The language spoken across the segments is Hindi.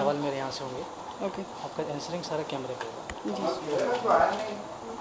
सवाल मेरे यहाँ से होंगे। ओके आपका आंसरिंग सारा कैमरे पे होगा। जी।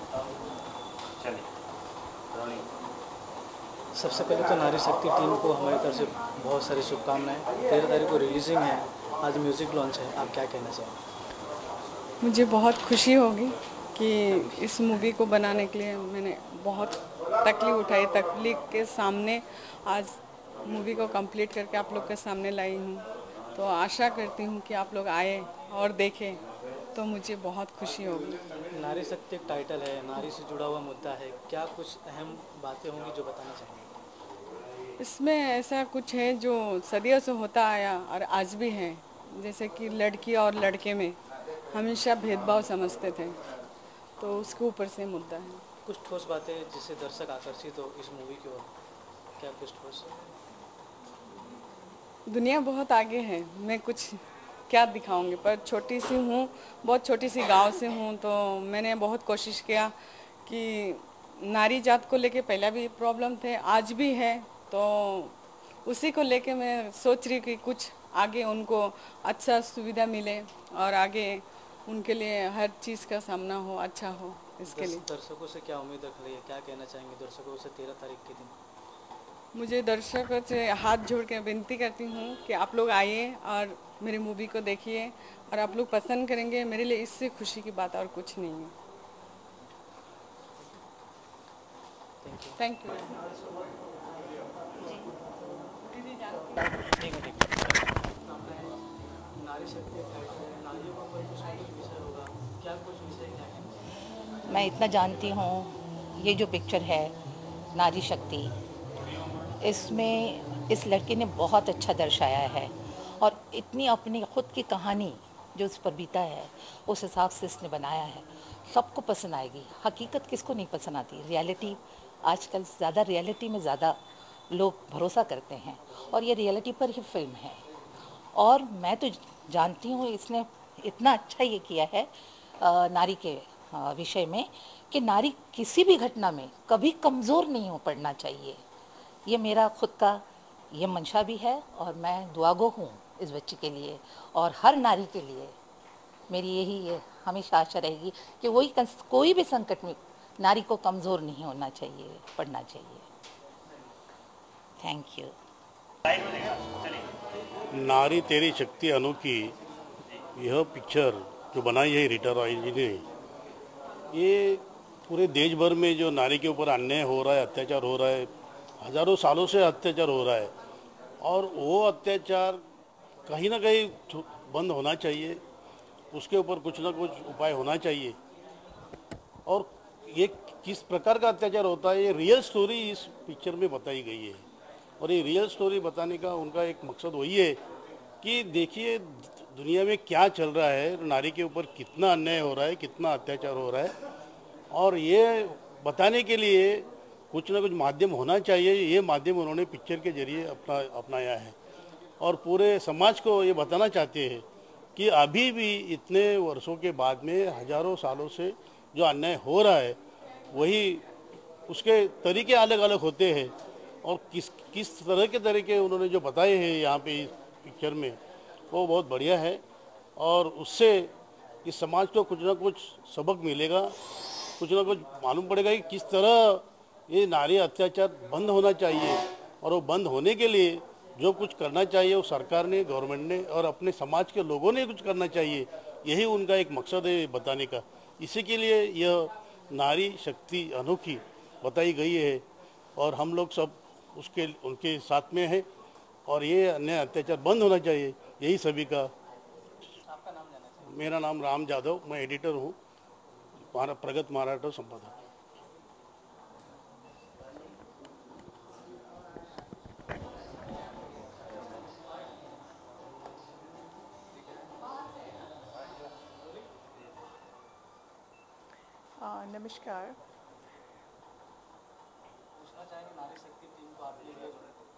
सबसे पहले तो नारी शक्ति टीम को हमारी तरफ से बहुत सारी शुभकामनाएं। 13 तारीख को रिलीजिंग है, आज म्यूज़िक लॉन्च है, आप क्या कहना चाहेंगे? मुझे बहुत खुशी होगी कि इस मूवी को बनाने के लिए मैंने बहुत तकलीफ उठाई, तकलीफ के सामने आज मूवी को कंप्लीट करके आप लोग के सामने लाई हूँ। तो आशा करती हूँ कि आप लोग आए और देखें तो मुझे बहुत खुशी होगी। नारी शक्ति एक टाइटल है, नारी से जुड़ा हुआ मुद्दा है, क्या कुछ अहम बातें होंगी जो बताना चाहेंगे? इसमें ऐसा कुछ है जो सदियों से होता आया और आज भी है, जैसे कि लड़की और लड़के में हमेशा भेदभाव समझते थे, तो उसके ऊपर से मुद्दा है। कुछ ठोस बातें जिससे दर्शक आकर्षित हो इस मूवी की ओर, क्या कुछ ठोस? दुनिया बहुत आगे है, मैं कुछ क्या दिखाऊंगी, पर छोटी सी हूँ, बहुत छोटी सी गांव से हूँ, तो मैंने बहुत कोशिश किया कि नारी जात को लेके पहला भी प्रॉब्लम थे, आज भी है, तो उसी को लेके मैं सोच रही कि कुछ आगे उनको अच्छा सुविधा मिले और आगे उनके लिए हर चीज़ का सामना हो, अच्छा हो, इसके लिए। दर्शकों से क्या उम्मीद रख रही है, क्या कहना चाहेंगे दर्शकों से 13 तारीख के दिन? मुझे दर्शकों से हाथ जोड़ के विनती करती हूँ कि आप लोग आइए और मेरी मूवी को देखिए और आप लोग पसंद करेंगे, मेरे लिए इससे खुशी की बात और कुछ नहीं है। Thank you. ठीक है, ठीक है। नारी शक्ति नारियों के ऊपर कुछ विषय होगा, क्या कुछ विषय, क्या कहना? मैं इतना जानती हूँ, ये जो पिक्चर है नारी शक्ति, इसमें इस लड़के ने बहुत अच्छा दर्शाया है और इतनी अपनी खुद की कहानी जो उस पर बीता है उस हिसाब से इसने बनाया है, सबको पसंद आएगी। हकीकत किसको नहीं पसंद आती, रियलिटी आजकल ज़्यादा, रियलिटी में ज़्यादा लोग भरोसा करते हैं और ये रियलिटी पर ही फिल्म है। और मैं तो जानती हूँ इसने इतना अच्छा ये किया है नारी के विषय में कि नारी किसी भी घटना में कभी कमज़ोर नहीं हो पड़ना चाहिए। ये मेरा खुद का ये मंशा भी है और मैं दुआगो हूँ इस बच्चे के लिए और हर नारी के लिए। मेरी यही ये हमेशा आशा रहेगी कि वही कोई भी संकट में नारी को कमज़ोर नहीं होना चाहिए, पड़ना चाहिए। Thank you. नारी तेरी शक्ति अनोखी, यह पिक्चर जो बनाई है रीटा रॉय जी ने, ये पूरे देश भर में जो नारी के ऊपर अन्याय हो रहा है, अत्याचार हो रहा है, हजारों सालों से अत्याचार हो रहा है और वो अत्याचार कहीं ना कहीं बंद होना चाहिए, उसके ऊपर कुछ ना कुछ उपाय होना चाहिए। और ये किस प्रकार का अत्याचार होता है, ये रियल स्टोरी इस पिक्चर में बताई गई है और ये रियल स्टोरी बताने का उनका एक मकसद वही है कि देखिए दुनिया में क्या चल रहा है, नारी के ऊपर कितना अन्याय हो रहा है, कितना अत्याचार हो रहा है और ये बताने के लिए कुछ ना कुछ माध्यम होना चाहिए। ये माध्यम उन्होंने पिक्चर के जरिए अपनाया है और पूरे समाज को ये बताना चाहते हैं कि अभी भी इतने वर्षों के बाद में, हजारों सालों से जो अन्याय हो रहा है, वही उसके तरीके अलग अलग होते हैं और किस तरह के तरीके उन्होंने जो बताए हैं यहाँ पे इस पिक्चर में, वो बहुत बढ़िया है और उससे इस समाज को कुछ ना कुछ सबक मिलेगा, कुछ ना कुछ मालूम पड़ेगा कि किस तरह ये नारी अत्याचार बंद होना चाहिए और वो बंद होने के लिए जो कुछ करना चाहिए वो सरकार ने, गवर्नमेंट ने और अपने समाज के लोगों ने कुछ करना चाहिए। यही उनका एक मकसद है बताने का। इसी के लिए यह नारी शक्ति अनोखी बताई गई है और हम लोग सब उनके साथ में हैं और ये अन्याय अत्याचार बंद होना चाहिए, यही सभी का। आपका नाम जानना चाहिए। मेरा नाम राम जाधव, मैं एडिटर हूँ, प्रगत महाराष्ट्र संपादक। नमस्कार। पूछना चाहेंगे नारी शक्ति टीम को आपके लिए,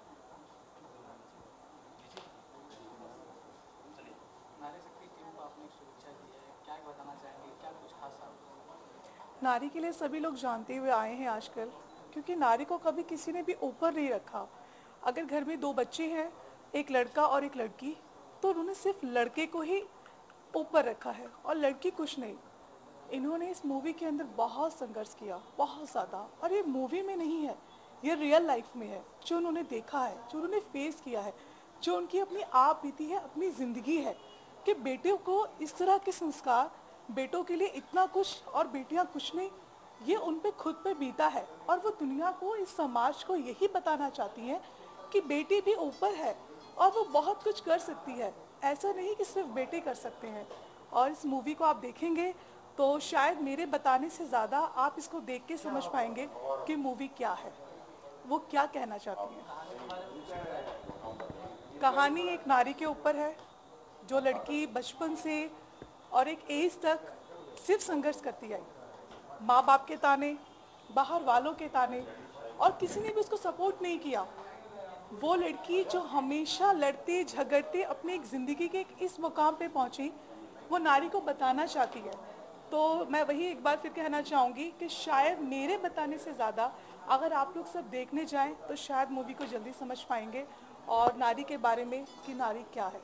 नारी शक्ति टीम को आपने शुभेच्छा दी है, क्या बताना चाहेंगे, क्या कुछ खास आप? नारी के लिए सभी लोग जानते हुए आए हैं आजकल, क्योंकि नारी को कभी किसी ने भी ऊपर नहीं रखा। अगर घर में दो बच्चे हैं, एक लड़का और एक लड़की, तो उन्होंने सिर्फ लड़के को ही ऊपर रखा है और लड़की कुछ नहीं। इन्होंने इस मूवी के अंदर बहुत संघर्ष किया, बहुत ज़्यादा। और ये मूवी में नहीं है, ये रियल लाइफ में है, जो उन्होंने देखा है, जो उन्होंने फेस किया है, जो उनकी अपनी आप बीती है, अपनी ज़िंदगी है कि बेटियों को इस तरह के संस्कार, बेटों के लिए इतना कुछ और बेटियां कुछ नहीं, ये उन पे खुद पे बीता है। और वो दुनिया को, इस समाज को यही बताना चाहती हैं कि बेटी भी ऊपर है और वो बहुत कुछ कर सकती है। ऐसा नहीं कि सिर्फ बेटे कर सकते हैं। और इस मूवी को आप देखेंगे तो शायद मेरे बताने से ज़्यादा आप इसको देख के समझ पाएंगे कि मूवी क्या है, वो क्या कहना चाहती है। कहानी एक नारी के ऊपर है, जो लड़की बचपन से और एक एज तक सिर्फ संघर्ष करती आई, माँ बाप के ताने, बाहर वालों के ताने, और किसी ने भी उसको सपोर्ट नहीं किया। वो लड़की जो हमेशा लड़ते झगड़ते अपनी एक ज़िंदगी के इस मुकाम पे पहुंची, वो नारी को बताना चाहती है। तो मैं वही एक बार फिर कहना चाहूँगी कि शायद मेरे बताने से ज़्यादा अगर आप लोग सब देखने जाएं तो शायद मूवी को जल्दी समझ पाएंगे और नारी के बारे में कि नारी क्या है।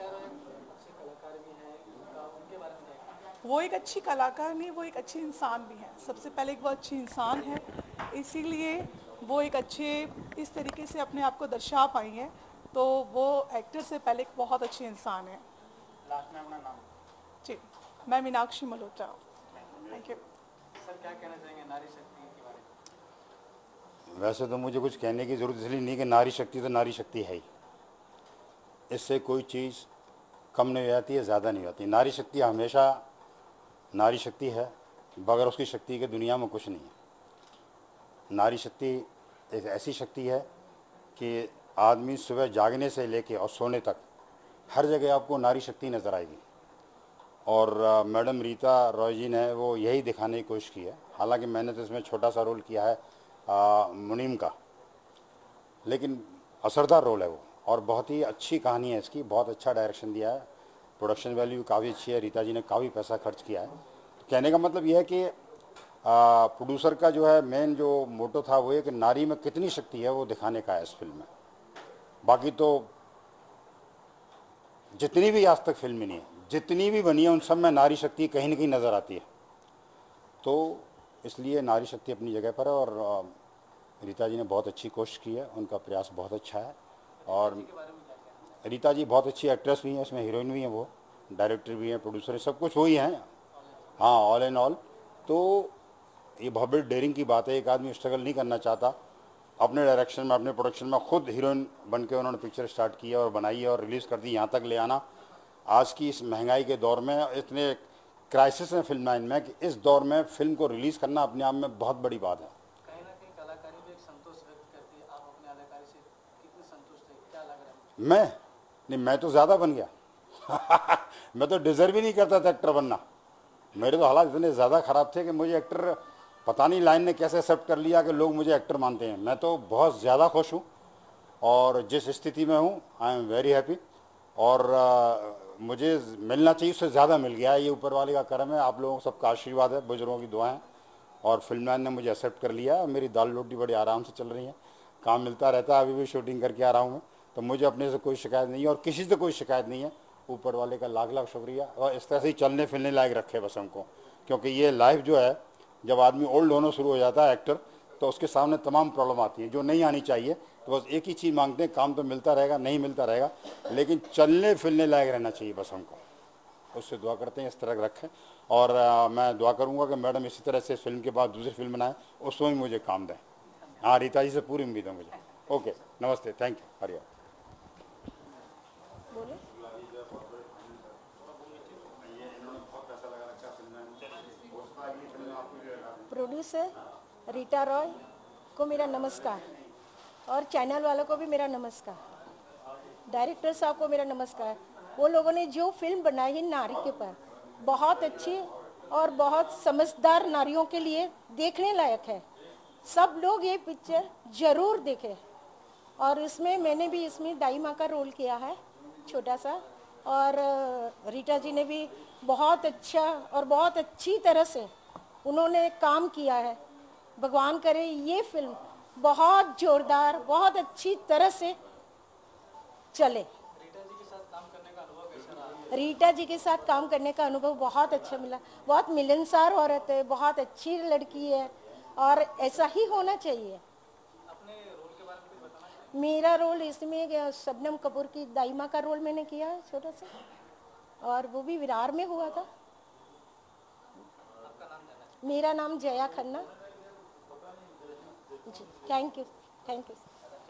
वो एक अच्छी कलाकार नहीं, वो एक अच्छी इंसान भी है। सबसे पहले वो अच्छी इंसान है, इसीलिए वो एक अच्छे इस तरीके से अपने आप को दर्शा पाई हैं। तो वो एक्टर से पहले एक बहुत अच्छे इंसान है। लास्ट में अपना नाम। जी, मैं Meenakshi Malhotra. Thank you sir. क्या कहना चाहेंगे नारी शक्ति के बारे में? वैसे तो मुझे कुछ कहने की ज़रूरत इसलिए नहीं कि नारी शक्ति तो नारी शक्ति है ही, इससे कोई चीज़ कम नहीं हो जाती है, ज़्यादा नहीं होती। नारी शक्ति हमेशा नारी शक्ति है, बगैर उसकी शक्ति के दुनिया में कुछ नहीं है। नारी शक्ति एक ऐसी शक्ति है कि आदमी सुबह जागने से लेके और सोने तक हर जगह आपको नारी शक्ति नज़र आएगी। और मैडम रीता रॉय जी ने वो यही दिखाने की कोशिश की है। हालांकि मैंने तो इसमें छोटा सा रोल किया है मुनीम का, लेकिन असरदार रोल है वो, और बहुत ही अच्छी कहानी है इसकी, बहुत अच्छा डायरेक्शन दिया है, प्रोडक्शन वैल्यू काफ़ी अच्छी है, रीता जी ने काफ़ी पैसा खर्च किया है। तो कहने का मतलब यह है कि प्रोड्यूसर का जो है मेन जो मोटो था वो है कि नारी में कितनी शक्ति है वो दिखाने का है इस फिल्म में। बाकी तो जितनी भी आज तक फिल्म बनी है, जितनी भी बनी है, उन सब में नारी शक्ति कहीं ना कहीं नज़र आती है। तो इसलिए नारी शक्ति अपनी जगह पर है और रीता जी ने बहुत अच्छी कोशिश की है, उनका प्रयास बहुत अच्छा है। और रीता जी बहुत अच्छी एक्ट्रेस भी हैं, इसमें हीरोइन भी हैं, वो डायरेक्टर भी हैं, प्रोड्यूसर है, सब कुछ वही हैं। हाँ, ऑल एंड ऑल। तो ये बहुत बड़ी डेयरिंग की बात है। एक आदमी स्ट्रगल नहीं करना चाहता, अपने डायरेक्शन में, अपने प्रोडक्शन में खुद हीरोइन बन के उन्होंने पिक्चर स्टार्ट की है और बनाई है और रिलीज़ कर दी। यहाँ तक ले आना आज की इस महंगाई के दौर में, इतने क्राइसिस है फिल्म लाइन में, कि इस दौर में फिल्म को रिलीज़ करना अपने आप में बहुत बड़ी बात है। कहीं ना कहीं कलाकारी भी एक संतोष व्यक्त करती है। आप अपने अदाकारी से कितने संतुष्ट हैं, क्या लग रहा है? मैं तो ज़्यादा बन गया मैं तो डिज़र्व ही नहीं करता था एक्टर बनना। मेरे तो हालात इतने ज़्यादा ख़राब थे कि मुझे एक्टर, पता नहीं लाइन ने कैसे एक्सेप्ट कर लिया कि लोग मुझे एक्टर मानते हैं। मैं तो बहुत ज़्यादा खुश हूँ और जिस स्थिति में हूँ आई एम वेरी हैप्पी। और मुझे मिलना चाहिए उससे ज़्यादा मिल गया है। ये ऊपर वाले का करम है, आप लोगों सबका आशीर्वाद है, बुजुर्गों की दुआएं, और फिल्म लाइन ने मुझे एक्सेप्ट कर लिया। मेरी दाल रोटी बड़ी आराम से चल रही है, काम मिलता रहता है। अभी भी शूटिंग करके आ रहा हूँ मैं, तो मुझे अपने से कोई शिकायत नहीं है और किसी से कोई शिकायत नहीं है। ऊपर वाले का लाख लाख शुक्रिया। और इस तरह से ही चलने फिरने लायक रखे बस हमको, क्योंकि ये लाइफ जो है, जब आदमी ओल्ड होना शुरू हो जाता है एक्टर, तो उसके सामने तमाम प्रॉब्लम आती है जो नहीं आनी चाहिए। तो बस एक ही चीज़ मांगते हैं, काम तो मिलता रहेगा, नहीं मिलता रहेगा, लेकिन चलने फिरने लायक रहना चाहिए बस हमको। उससे दुआ करते हैं इस तरह रखें। और मैं दुआ करूँगा कि मैडम इसी तरह से फिल्म के बाद दूसरी फिल्म बनाएं, उसमें भी मुझे काम दें। हाँ, रीता जी से पूरी उम्मीद है मुझे। ओके, नमस्ते, thank you, Hariya. Producer Rita Roy को मेरा नमस्कार, और चैनल वालों को भी मेरा नमस्कार, डायरेक्टर साहब को मेरा नमस्कार। वो लोगों ने जो फिल्म बनाई है नारी के ऊपर, बहुत अच्छी और बहुत समझदार नारियों के लिए देखने लायक है। सब लोग ये पिक्चर ज़रूर देखें। और इसमें मैंने भी इसमें दाई माँ का रोल किया है, छोटा सा, और रीता जी ने भी बहुत अच्छा और बहुत अच्छी तरह से उन्होंने काम किया है। भगवान करे ये फिल्म बहुत जोरदार, बहुत अच्छी तरह से चले। रीटा जी के साथ काम करने का अनुभव कैसा रहा? रीटा जी के साथ काम करने का अनुभव बहुत अच्छा मिला। बहुत मिलनसार औरत है, बहुत अच्छी लड़की है और ऐसा ही होना चाहिए। मेरा रोल इसमें शबनम कपूर की दाइमा का रोल मैंने किया है छोटा सा, और वो भी विरार में हुआ था। मेरा नाम Jaya Khanna ji. Thank you, thank you.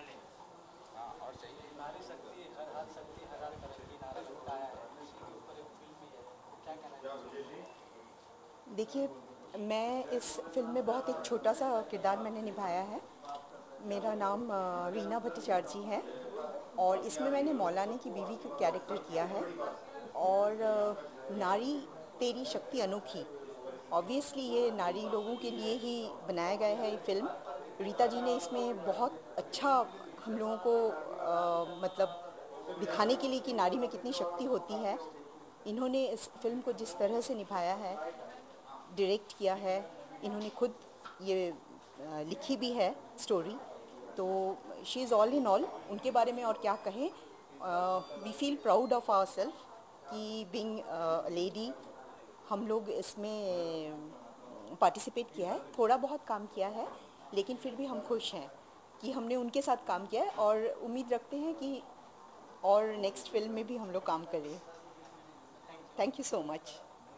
नारी शक्ति हर हर शक्ति हर हर तरह की नारी शक्ति आया है, उसी के ऊपर एक फिल्म भी है, क्या कहना चाहिए? देखिए, मैं इस फिल्म में बहुत एक छोटा सा किरदार मैंने निभाया है। मेरा नाम रीना भट्टाचार्य जी है और इसमें मैंने मौलाना की बीवी का कैरेक्टर किया है। और नारी तेरी शक्ति अनोखी, ऑब्वियसली ये नारी लोगों के लिए ही बनाया गया है ये फिल्म। रीता जी ने इसमें बहुत अच्छा हम लोगों को मतलब दिखाने के लिए कि नारी में कितनी शक्ति होती है, इन्होंने इस फिल्म को जिस तरह से निभाया है, डायरेक्ट किया है, इन्होंने खुद ये लिखी भी है स्टोरी, तो she is all in all. उनके बारे में और क्या कहें। We feel proud of our self कि बीइंग लेडी हम लोग इसमें पार्टिसिपेट किया है। थोड़ा बहुत काम किया है लेकिन फिर भी हम खुश हैं कि हमने उनके साथ काम किया है और उम्मीद रखते हैं कि और नेक्स्ट फिल्म में भी हम लोग काम करें। Thank you so much.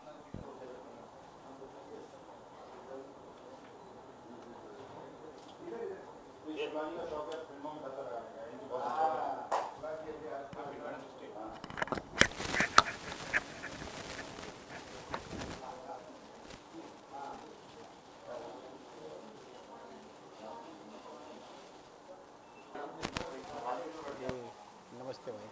नमस्ते भाई।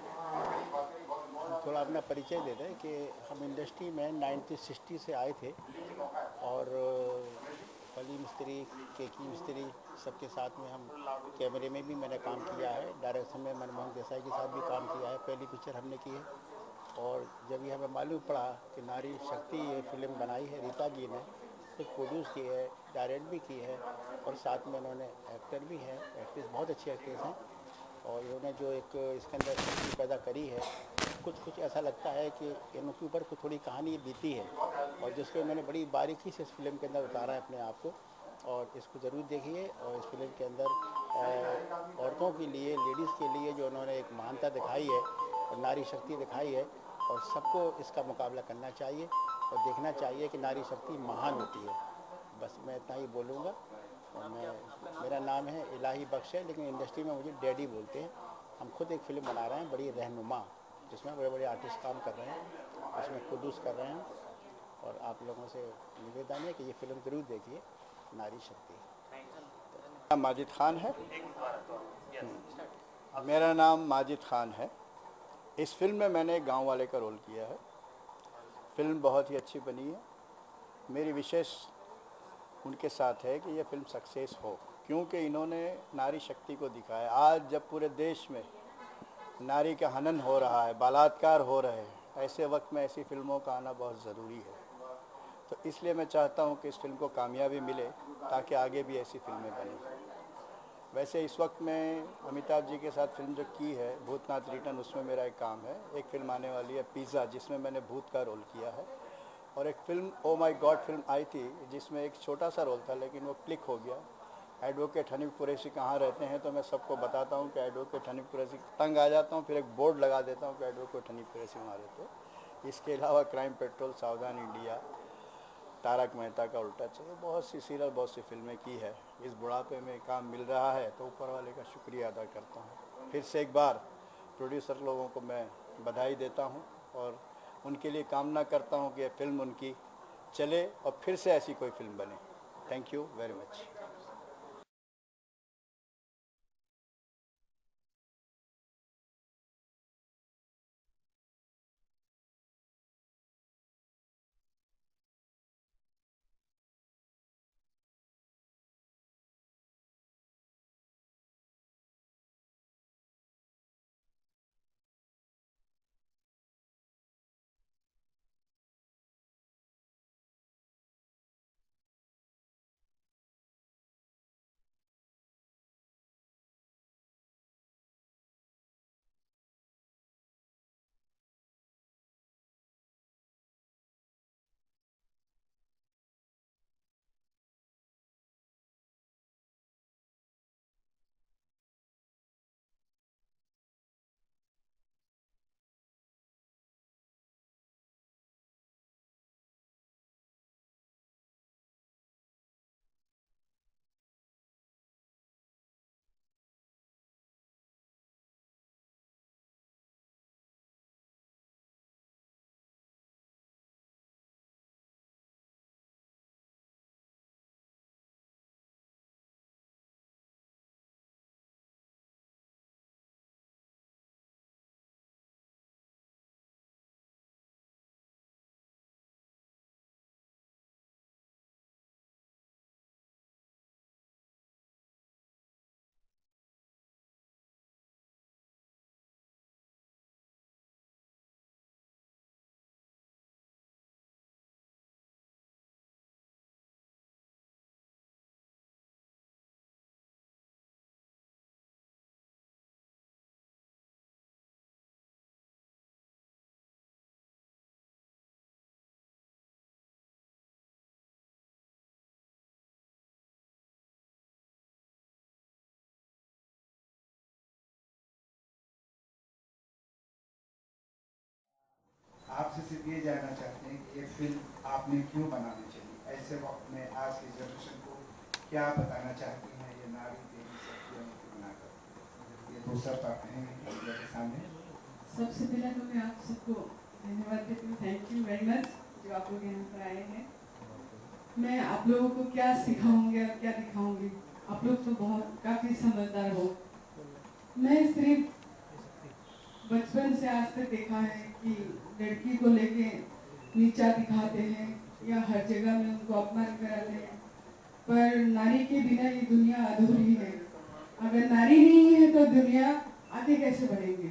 थोड़ा अपना परिचय दे दें कि हम इंडस्ट्री में 1960 से आए थे और फली मिस्त्री, केकी मिस्त्री सबके साथ में हम कैमरे में भी मैंने काम किया है, डायरेक्शन में मनमोहन देसाई के साथ भी काम किया है, पहली पिक्चर हमने की है। और जब ये हमें मालूम पड़ा कि नारी शक्ति ये फिल्म बनाई है रीता जी ने, तो प्रोड्यूस की है, डायरेक्ट भी की है और साथ में उन्होंने एक्टर भी है, एक्ट्रेस बहुत अच्छी एक्ट्रेस हैं। और इन्होंने जो एक इसके अंदर शक्ति पैदा करी है, कुछ ऐसा लगता है कि इनके ऊपर कुछ थोड़ी कहानी बीती है और जिसको मैंने बड़ी बारीकी से इस फिल्म के अंदर उतारा है अपने आप को। और इसको ज़रूर देखिए। और इस फिल्म के अंदर औरतों के लिए, लेडीज़ के लिए जो उन्होंने एक महानता दिखाई है और नारी शक्ति दिखाई है, और सबको इसका मुकाबला करना चाहिए और देखना चाहिए कि नारी शक्ति महान होती है। बस मैं इतना ही बोलूँगा। और मेरा नाम है इलाही बख्श है, लेकिन इंडस्ट्री में मुझे डैडी बोलते हैं। हम खुद एक फ़िल्म बना रहे हैं बड़ी रहनुमा, जिसमें बड़े बड़े आर्टिस्ट काम कर रहे हैं, उसमें प्रोड्यूस कर रहे हैं। और आप लोगों से निवेदन है कि ये फिल्म ज़रूर देखिए, नारी शक्ति। माजिद खान है। मेरा नाम माजिद खान है। इस फिल्म में मैंने एक गांव वाले का रोल किया है। फिल्म बहुत ही अच्छी बनी है। मेरी विशेष उनके साथ है कि यह फिल्म सक्सेस हो, क्योंकि इन्होंने नारी शक्ति को दिखाया। आज जब पूरे देश में नारी का हनन हो रहा है, बलात्कार हो रहे हैं, ऐसे वक्त में ऐसी फिल्मों का आना बहुत ज़रूरी है। तो इसलिए मैं चाहता हूं कि इस फिल्म को कामयाबी मिले ताकि आगे भी ऐसी फिल्में बनें। वैसे इस वक्त मैं अमिताभ जी के साथ फिल्म जो की है भूतनाथ रिटर्न, उसमें मेरा एक काम है। एक फिल्म आने वाली है पिज़्ज़ा, जिसमें मैंने भूत का रोल किया है। और एक film oh my God film आई थी जिसमें एक छोटा सा रोल था लेकिन वो क्लिक हो गया। एडवोकेट हनीफ कुरैशी कहाँ रहते हैं, तो मैं सबको बताता हूँ कि एडवोकेट हनीफ कुरैशी, तंग आ जाता हूँ, फिर एक बोर्ड लगा देता हूँ कि एडवोकेट हनीफ कुरैशी वहाँ रहते हैं। इसके अलावा crime patrol, Savdhaan India, Taarak Mehta Ka Ooltah चश्मा, बहुत सी सीरियल, बहुत सी फिल्में की है। इस बुढ़ापे में काम मिल रहा है तो ऊपर वाले का शुक्रिया अदा करता हूँ। फिर से एक बार प्रोड्यूसर लोगों को मैं बधाई देता हूँ और उनके लिए कामना करता हूँ कि ये फिल्म उनकी चले और फिर से ऐसी कोई फिल्म बने। Thank you very much. ये जानना चाहते हैं कि ये फिल्म आपने क्यों बनानी चाहिए ऐसे वक्त में आज की जनरेशन को क्या बताना चाहती हैं ये नारी देवी शक्ति अनोखी बनाकर ये दूसरा पार्ट है मीडिया के सामने। सबसे पहले तो मैं आप सबको धन्यवाद देती हूँ, थैंक यू वेरी मच जो आप लोग यहाँ पर आए हैं। मैं आप लोगों को क्या सिखाऊंगी और क्या दिखाऊंगी, आप लोग तो बहुत काफ़ी समझदार हो। मैं सिर्फ बचपन से आज तक देखा है कि लड़की को लेके नीचा दिखाते हैं या हर जगह में उनको अपमान कराते हैं, पर नारी के बिना ये दुनिया अधूरी है। अगर नारी नहीं है तो दुनिया आगे कैसे बढ़ेंगे।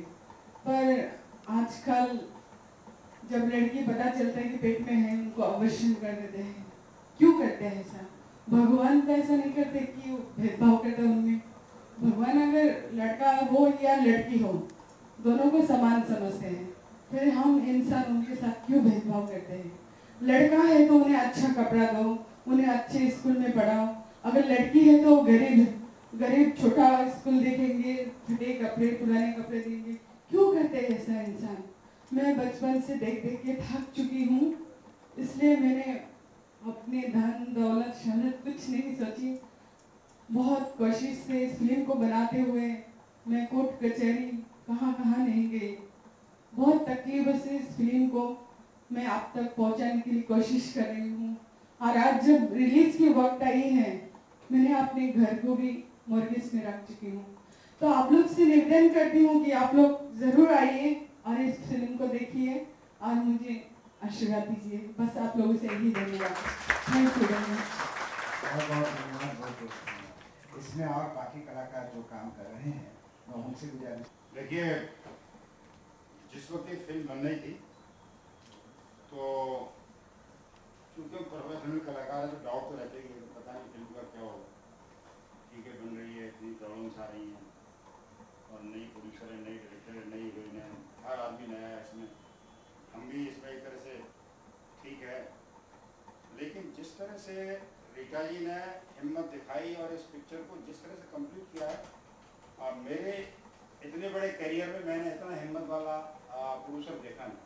पर आजकल जब लड़की पता चलता है कि पेट में है, उनको अवश्य कर देते हैं। क्यों करते हैं ऐसा? भगवान तो ऐसा नहीं करते कि भेदभाव करते उनमें। भगवान अगर लड़का हो या लड़की हो, दोनों को समान समझते हैं, फिर हम इंसान उनके साथ क्यों भेदभाव करते हैं? लड़का है तो उन्हें अच्छा कपड़ा दो, उन्हें अच्छे स्कूल में पढ़ाओ। अगर लड़की है तो गरीब छोटा स्कूल देखेंगे, फटे कपड़े पुराने कपड़े देंगे। क्यों करते हैं ऐसा इंसान? मैं बचपन से देख देख के थक चुकी हूँ, इसलिए मैंने अपने धन दौलत शहरत कुछ नहीं सोची। बहुत कोशिश से इस फिल्म को बनाते हुए मैं कोर्ट कचहरी कहाँ नहीं गई। बहुत तकलीफ से इस फिल्म को मैं आप तक पहुँचाने के लिए कोशिश कर रही हूँ। और आज जब रिलीज की वक्त आई है, मैंने अपने घर को भी मॉर्गेज में रख चुकी हूँ। तो आप लोग से निवेदन करती हूँ कि आप लोग ज़रूर आइए और इस फिल्म को देखिए और मुझे आशीर्वाद दीजिए। बस आप लोगों से यही धन्यवाद। Thank you very much. बहुत धन्यवाद। बहुत इसमें और बाकी कलाकार जो काम कर रहे हैं मैं उनसे गुजारिश। देखिए, जिस वक्त ये फिल्म बन रही थी तो चूँकि प्रोफेशनल कलाकार है तो डाउट तो रहते ही तो पता नहीं फिल्म का क्या होगा। ठीक है, बन रही है, इतनी प्रॉब्लम्स आ रही हैं और नई प्रोड्यूसर है, नई डायरेक्टर है, नई हीरोइन है, हर आदमी नया है इसमें। हम भी इसमें एक तरह से ठीक है, लेकिन जिस तरह से रीटा जी ने हिम्मत दिखाई और इस पिक्चर को जिस तरह से कंप्लीट किया है, और मेरे इतने बड़े करियर में मैंने इतना हिम्मत वाला प्रोड्यूसर देखा नहीं।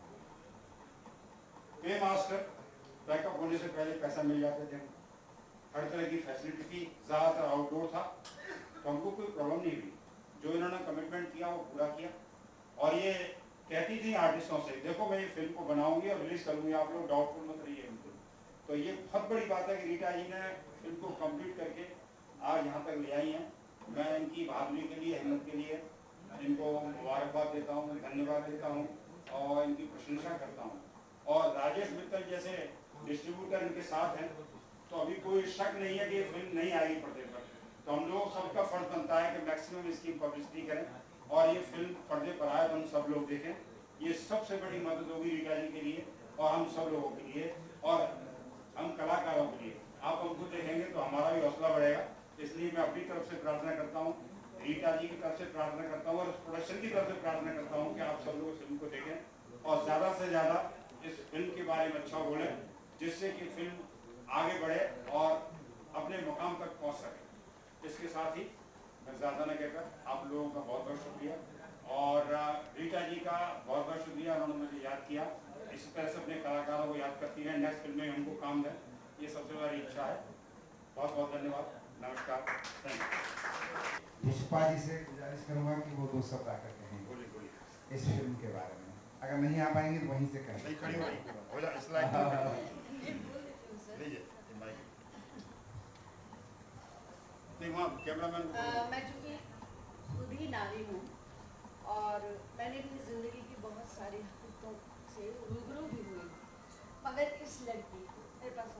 पे मास्टर बैकअप होने से पहले पैसा मिल जाते थे, हर तरह की फैसिलिटी थी, ज़्यादातर आउटडोर था, तो हमको कोई प्रॉब्लम नहीं हुई। जो इन्होंने कमिटमेंट किया वो पूरा किया। और ये कहती थी आर्टिस्टों से, देखो मैं ये फिल्म को बनाऊंगी और रिलीज करूंगी, आप लोग डाउटफुल मत रहिए बिल्कुल। तो ये बहुत बड़ी बात है कि रीटा जी ने फिल्म को कंप्लीट करके आज यहाँ तक ले आई हैं। मैं इनकी बहादुरी के लिए, हिम्मत के लिए इनको मुबारकबाद देता हूँ, धन्यवाद देता हूँ और इनकी प्रशंसा करता हूँ। और राजेश मित्तल जैसे डिस्ट्रीब्यूटर इनके साथ हैं, तो अभी कोई शक नहीं है कि ये फिल्म नहीं आएगी पर्दे पर। तो हम लोग सबका फर्ज बनता है कि मैक्सिमम इसकी पब्लिसिटी करें और ये फिल्म पर्दे पर आए तो हम सब लोग देखें। ये सबसे बड़ी मदद होगी रीटा जी के लिए और हम सब लोगों के लिए और हम कलाकारों के लिए। आप हमको देखेंगे तो हमारा भी हौसला बढ़ेगा। इसलिए मैं अपनी तरफ से प्रार्थना करता हूँ, रीटा जी की तरफ से प्रार्थना करता हूँ और प्रोडक्शन की तरफ से प्रार्थना करता हूँ कि आप सब लोग फिल्म को देखें और ज़्यादा से ज़्यादा इस फिल्म के बारे में अच्छा बोलें, जिससे कि फिल्म आगे बढ़े और अपने मुकाम तक पहुँच सके। इसके साथ ही मैं ज़्यादा न कहकर आप लोगों का बहुत बहुत शुक्रिया और रीटा जी का बहुत बहुत शुक्रिया, उन्होंने मुझे याद किया। इसी तरह से अपने कलाकारों को याद करती हैं, नेक्स्ट फिल्म में उनको काम दें, ये सबसे बड़ी इच्छा है। बहुत बहुत धन्यवाद, नमस्कार, थैंक यू। पुष्पा जी से गुजारिश करूँगा कि वो 2 शब्द आकर कहें इस फिल्म के बारे में। अगर नहीं आ पाएंगे तो वहीं से कहें। मैं चूँकि खुद ही नारी हूँ और मैंने भी ज़िंदगी की बहुत सारी हकीकतों से रूबरू भी हुई, मगर इस लड़की मेरे पास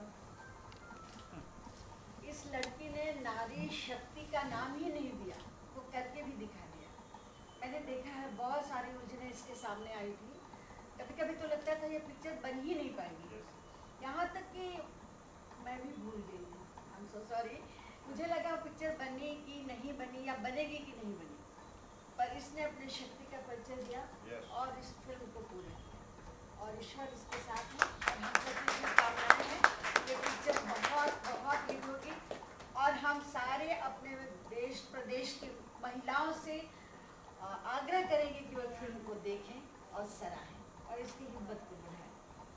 इस लड़की ने नारी शक्ति का नाम ही नहीं दिया, वो करके भी दिखा दिया। मैंने देखा है बहुत सारी उलझनें इसके सामने आई थी, कभी कभी तो लगता था ये पिक्चर बन ही नहीं पाएगी, यहाँ तक कि मैं भी भूल गई थी। आई एम सो सॉरी, मुझे लगा पिक्चर बनी कि नहीं बनी या बनेगी कि नहीं बनी, पर इसने अपनी शक्ति का परिचय दिया और इस फिल्म को पूरा किया और ईश्वर इसके साथ है और हम सबकी शुभकामनाएं हैं। ये पिक्चर बहुत बहुत हिट होगी और हम सारे अपने देश प्रदेश की महिलाओं से आग्रह करेंगे कि वो फिल्म को देखें और सराहें और इसकी हिम्मत को बढ़ाएं।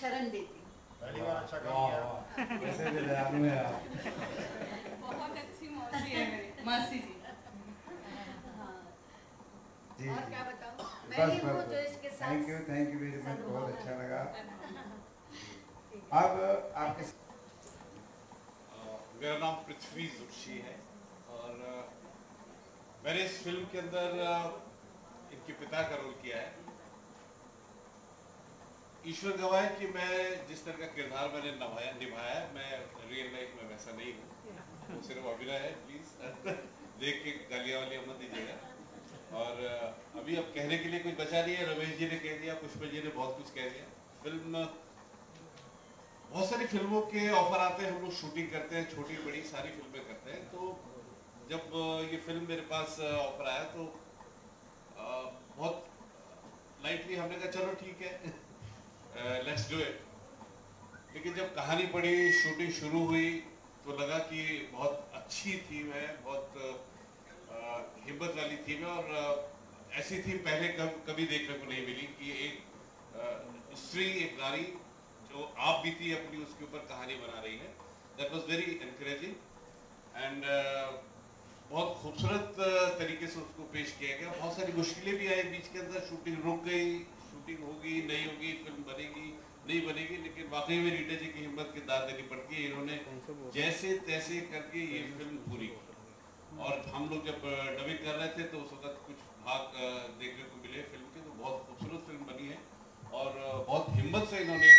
शरण देती हूँ। पहली बार अच्छा काम किया। कैसे दयालु हैं आप। बहुत अच्छी मौसी है मेरी मासी जी। जी और जी। क्या बताऊँ, मैं ही हूँ जो इसके साथ। थैंक यू वेरी मच, बहुत अच्छा लगा। अब आपके मेरा नाम पृथ्वी जोशी है और मैंने इस फिल्म के अंदर इनके पिता का रोल किया है। ईश्वर गवाह है कि मैं जिस तरह का किरदार मैंने निभाया है, मैं रियल लाइफ में वैसा नहीं हूँ, वो सिर्फ अभिनय है। प्लीज़ देख के गालियाँ वालियाँ मत दीजिएगा। और अभी अब कहने के लिए कुछ बचा नहीं है। रमेश जी ने कह दिया, पुष्पा जी ने बहुत कुछ कह दिया। फिल्म, बहुत सारी फिल्मों के ऑफर आते हैं, हम लोग शूटिंग करते हैं, छोटी बड़ी सारी फिल्में करते हैं। तो जब ये फिल्म मेरे पास ऑफर आया तो बहुत लाइटली हमने कहा चलो ठीक है, लेट्स डू इट। लेकिन जब कहानी पढ़ी, शूटिंग शुरू हुई तो लगा कि बहुत अच्छी थीम है, बहुत हिम्मत वाली थीम है और ऐसी थीम पहले कभी देखने को नहीं मिली कि एक स्त्री, एक नारी जो आप बीती अपनी उसके ऊपर कहानी बना रही है। That was very encouraging and बहुत खूबसूरत तरीके से उसको पेश किया गया। बहुत सारी मुश्किलें भी आई बीच के अंदर, शूटिंग रुक गई, शूटिंग होगी नहीं होगी, फिल्म बनेगी नहीं बनेगी, लेकिन वाकई में रीटा जी की हिम्मत की दाद देनी पड़ती है। इन्होंने जैसे तैसे करके ये फिल्म पूरी की। और हम लोग जब डबिंग कर रहे थे तो उस वक्त कुछ भाग देखने को मिले फिल्म के, तो बहुत खूबसूरत फिल्म बनी है और बहुत हिम्मत से इन्होंने।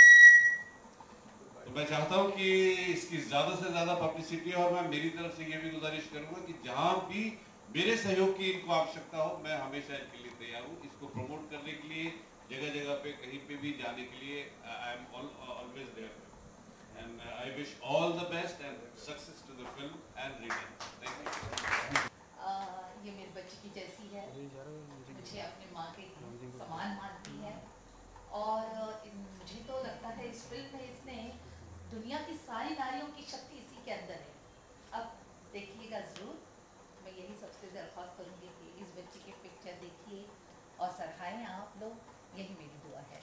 तो मैं चाहता हूँ कि इसकी ज़्यादा से ज़्यादा पब्लिसिटी हो और मैं मेरी तरफ से ये भी गुजारिश करूँगा कि जहाँ भी मेरे सहयोग की इनको आवश्यकता हो, मैं हमेशा इनके लिए तैयार हूँ। इसको प्रमोट करने के लिए जगह जगह पे कहीं पे भी जाने के लिए I am always there and I wish all the best and success to the film and reading. Thank you. ये मेरी बच्ची की जैसी है, मुझे अपनी माँ के समान मानती है और मुझे तो लगता है इस फिल्म में इसने दुनिया की सारी नारियों की शक्ति इसी के अंदर है। अब देखिएगा ज़रूर। मैं यही सबसे दरख्वास्त करूँगी कि इस बच्ची की पिक्चर देखिए और सराहें आप लोग, यही मेरी दुआ है।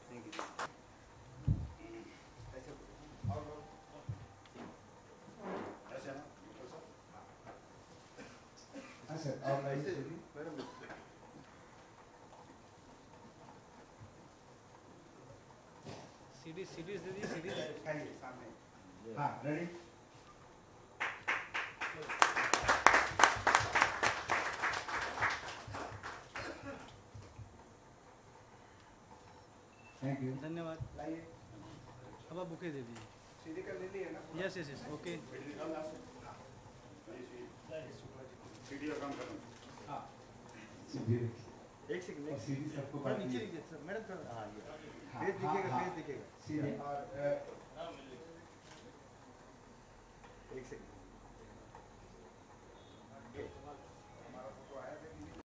सीडीज दे दी, सीडीज दिखाइए सामने। हाँ, रेडी। थैंक यू, धन्यवाद। लाइए। अब आप बुके दे दीजिए। सीडी का ले लिए ना? Yes yes yes, okay. CD का काम करूँ। हाँ, सीडी एक सेकंड, और सीडी सबको नीचे लीजिए सर, मैडम थोड़ा, हाँ ये हाँ, फेस दिखेगा, हाँ, फेस दिखेगा। सीडी और